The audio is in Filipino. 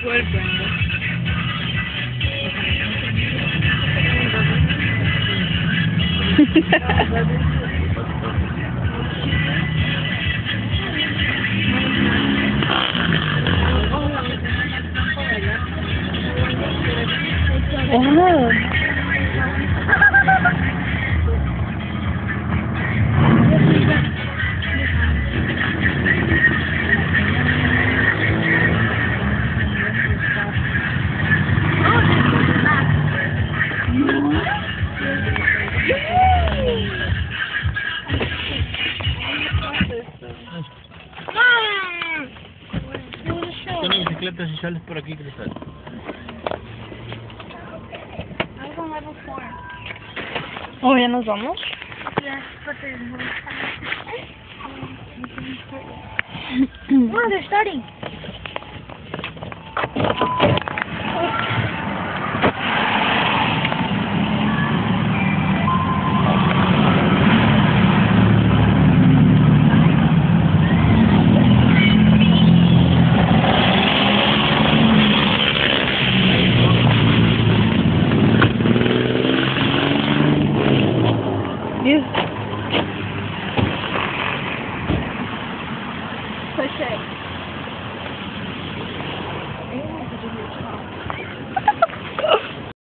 Cuerpo. Oh. Una bicicleta si sales por aquí, Cristal. Oh, ¿ya nos vamos? Oh, they're starting.